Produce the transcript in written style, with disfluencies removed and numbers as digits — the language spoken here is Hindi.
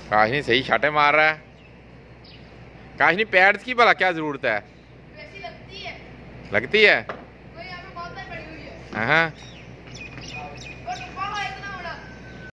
काशनी सही शाटे मार रहा है। काशनी पैड्स की भला क्या जरूरत है? वैसी लगती है। लगती है। तो यहाँ पे बहुत सारी पड़ी हुई है। हाँ